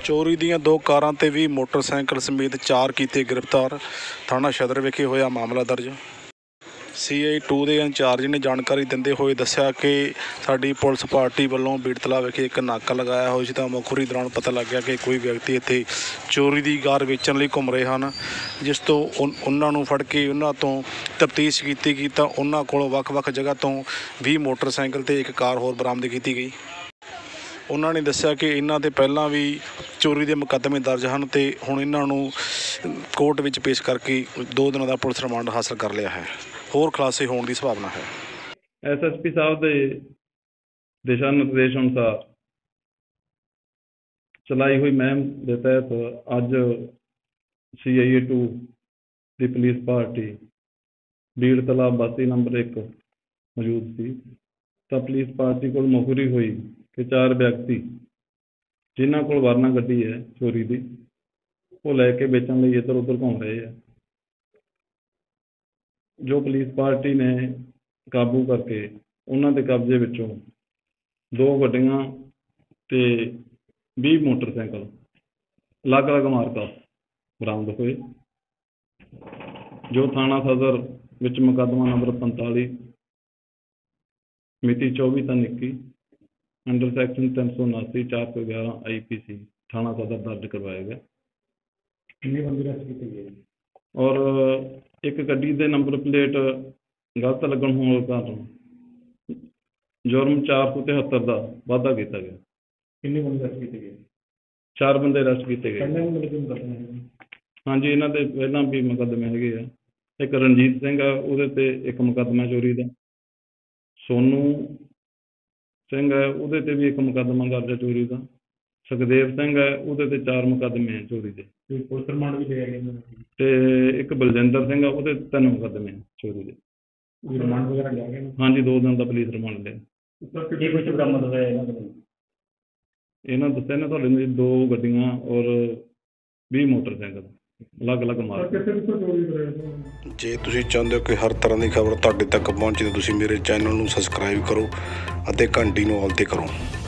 चोरी ਦੀਆਂ 2 ਕਾਰਾਂ ਤੇ ਵੀ ਮੋਟਰਸਾਈਕਲ ਸਮੇਤ 4 ਕੀਤੇ ਗ੍ਰਿਫਤਾਰ। ਥਾਣਾ ਸਦਰ ਵਿਖੇ ਹੋਇਆ ਮਾਮਲਾ ਦਰਜ। CI 2 ਦੇ ਇੰਚਾਰਜ ਨੇ ਜਾਣਕਾਰੀ ਦਿੰਦੇ ਹੋਏ ਦੱਸਿਆ ਕਿ ਸਾਡੀ ਪੁਲਿਸ ਪਾਰਟੀ ਵੱਲੋਂ ਬੀੜਤਲਾ ਵਿਖੇ ਇੱਕ ਨਾਕਾ ਲਗਾਇਆ ਹੋਇਆ ਸੀ ਤਾਂ ਮੁਖਬਰੀ ਦੌਰਾਨ ਪਤਾ ਲੱਗਿਆ ਕਿ ਕੋਈ ਵਿਅਕਤੀ ਇੱਥੇ ਚੋਰੀ ਦੀ ਕਾਰ ਵੇਚਣ ਲਈ ਘੁੰਮ ਰਹੇ ਹਨ, ਜਿਸ ਤੋਂ ਉਹਨਾਂ ਨੂੰ ਫੜ ਕੇ ਉਹਨਾਂ ਤੋਂ ਤਫਤੀਸ਼ ਕੀਤੀ ਗਈ ਤਾਂ ਉਹਨਾਂ ਕੋਲੋਂ ਵੱਖ-ਵੱਖ ਜਗ੍ਹਾ ਤੋਂ 20 ਮੋਟਰਸਾਈਕਲ ਤੇ ਇੱਕ ਕਾਰ ਹੋਰ ਬਰਾਮਦ ਕੀਤੀ ਗਈ। ਉਹਨਾਂ ਨੇ ਦੱਸਿਆ ਕਿ ਇਹਨਾਂ ਦੇ ਪਹਿਲਾਂ ਵੀ ਚੋਰੀ ਦੇ ਮੁਕੱਦਮੇ ਦਰਜ ਹਨ ਤੇ ਹੁਣ ਇਹਨਾਂ ਨੂੰ ਕੋਰਟ ਵਿੱਚ ਪੇਸ਼ ਕਰਕੇ 2 ਦਿਨਾਂ ਦਾ ਪੁਲਿਸ ਰਿਮਾਂਡ ਹਾਸਲ ਕਰ ਲਿਆ ਹੈ। ਹੋਰ ਖੁਲਾਸੇ ਹੋਣ ਦੀ ਸੰਭਾਵਨਾ ਹੈ। SSP ਸਾਹਿਬ ਦੇ ਦਿਸ਼ਾ ਨਿਰਦੇਸ਼ ਅਨੁਸਾਰ ਚਲਾਈ ਹੋਈ ਮੁਹਿੰਮ ਦੇ ਤਹਿਤ ਅੱਜ CIA 2 ਦੀ ਪੁਲਿਸ ਪਾਰਟੀ ਬੀੜਤਲਾ ਬਸਤੀ ਨੰਬਰ 1 ਮੌਜੂਦ ਸੀ ਤਾਂ ਪੁਲਿਸ ਪਾਰਟੀ ਕੋਲ ਮੁਖਬਰੀ ਹੋਈ ਕਿ 4 ਵਿਅਕਤੀ ਜਿਨ੍ਹਾਂ ਕੋਲ ਵਰਨਾ ਗੱਡੀ ਹੈ ਚੋਰੀ ਦੀ, ਉਹ ਲੈ ਕੇ ਵੇਚਣ ਲਈ ਇੱਧਰ ਉੱਧਰ ਘੁੰਮ ਰਹੇ ਆ। ਜੋ ਪੁਲਿਸ ਪਾਰਟੀ ਨੇ ਕਾਬੂ ਕਰਕੇ ਉਹਨਾਂ ਦੇ ਕਬਜ਼ੇ ਵਿੱਚੋਂ 2 ਗੱਡੀਆਂ ਤੇ 20 ਮੋਟਰਸਾਈਕਲ ਅਲੱਗ-ਅਲੱਗ ਮਾਰਕਾ ਬਰਾਮਦ ਹੋਏ, ਜੋ ਥਾਣਾ ਸਦਰ ਵਿੱਚ ਮੁਕੱਦਮਾ ਨੰਬਰ 45 ਮਿਤੀ 24/3/21 ਅੰਡਰ ਸੈਕਸ਼ਨ 379 411 IPC ਥਾਣਾ ਸਦਰ ਦਰਜ ਕਰਵਾਇਆ ਗਿਆ। ਕਿੰਨੇ ਬੰਦੇ ਅਰੈਸਟ ਕੀਤੇ ਗਏ ਔਰ ਇੱਕ ਗੱਡੀ ਦੇ ਨੰਬਰ ਪਲੇਟ ਗਲਤ ਲੱਗਣ ਹੋਣ ਕਾਰਨ ਜੁਰਮ 473 ਦਾ ਵਾਧਾ ਕੀਤਾ ਗਿਆ। ਕਿੰਨੇ ਬੰਦੇ ਅਰੈਸਟ ਕੀਤੇ ਗਏ? 4 ਬੰਦੇ ਅਰੈਸਟ ਕੀਤੇ ਗਏ। ਪਹਿਲਾਂ ਵੀ ਮੁਕੱਦਮੇ ਹੈਗੇ? ਹਾਂਜੀ, ਇਹਨਾਂ ਦੇ ਪਹਿਲਾਂ ਵੀ ਮੁਕੱਦਮੇ ਹੈਗੇ ਆ। ਇੱਕ ਰਣਜੀਤ ਸਿੰਘ ਆ, ਉਹਦੇ ਤੇ ਇੱਕ ਮੁਕੱਦਮਾ ਚੋਰੀ ਦਾ। ਸੋਨੂ ਸਿੰਘ ਹੈ, ਉਹਦੇ ਤੇ ਵੀ ਇੱਕ ਮੁਕੱਦਮਾ ਦਰਜ ਹੈ ਚੋਰੀ ਦਾ। ਸੁਖਦੇਵ ਸਿੰਘ ਹੈ, ਉਹਦੇ ਤੇ 4 ਮੁਕੱਦਮੇ ਹੈ ਚੋਰੀ ਦੇ। ਪੁਲਿਸ ਰਿਮਾਂਡ ਵੀ ਲਿਆ ਗਿਆ ਤੇ ਇੱਕ ਬਲਜਿੰਦਰ ਸਿੰਘ ਆ, ਉਹਦੇ 3 ਮੁਕੱਦਮੇ ਚੋਰੀ ਦੇ। ਰਿਮਾਂਡ ਵਗੈਰਾ ਲਿਆ ਗਿਆ? ਹਾਂਜੀ, 2 ਦਿਨ ਦਾ ਪੁਲਿਸ ਰਿਮਾਂਡ ਲਿਆ। ਕੀ ਕੁਝ ਬਰਾਮਦ ਹੋਇਆ ਇਹਨਾਂ ਕੋਲ? ਇਹਨਾਂ ਦੱਸਿਆ ਨਾ ਤੁਹਾਡੇ ਨੂੰ 2 ਗੱਡੀਆਂ ਔਰ 20 ਮੋਟਰਸਾਈਕਲ ਅਲੱਗ-ਅਲੱਗ ਮਾਰਕੇ। ਜੇ ਤੁਸੀਂ ਚਾਹੁੰਦੇ ਹੋ ਕਿ ਹਰ ਤਰ੍ਹਾਂ ਦੀ ਖਬਰ ਤੁਹਾਡੇ ਤੱਕ ਪਹੁੰਚੇ ਤਾਂ ਤੁਸੀਂ ਮੇਰੇ ਚੈਨਲ ਨੂੰ ਸਬਸਕ੍ਰਾਈਬ ਕਰੋ ਅਤੇ ਘੰਟੀ ਨੂੰ ਆਲ 'ਤੇ ਕਰੋ।